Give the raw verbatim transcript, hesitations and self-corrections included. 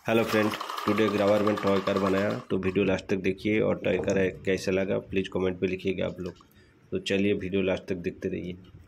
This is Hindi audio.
हेलो फ्रेंड, टुडे ग्रावर में टॉय कार बनाया, तो वीडियो लास्ट तक देखिए और टॉय कार कैसा लगा प्लीज़ कमेंट पे लिखिएगा आप लोग। तो चलिए वीडियो लास्ट तक देखते रहिए।